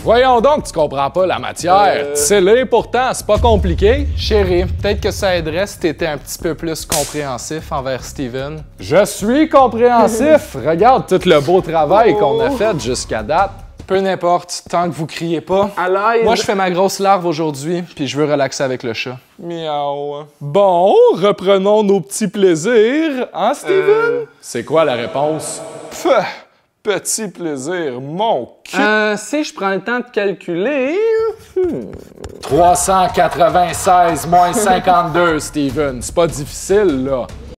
Voyons donc, tu comprends pas la matière. C'est pourtant, c'est pas compliqué. Chérie, peut-être que ça aiderait si t'étais un petit peu plus compréhensif envers Steven. Je suis compréhensif. Regarde tout le beau travail qu'on a fait jusqu'à date. Peu n'importe, tant que vous criez pas. À l'aide. Moi, je fais ma grosse larve aujourd'hui, puis je veux relaxer avec le chat. Miaou. Bon, reprenons nos petits plaisirs, hein, Steven? C'est quoi la réponse? Pfff, petit plaisir, mon cul. Si je prends le temps de calculer... 396 moins 52, Steven. C'est pas difficile, là.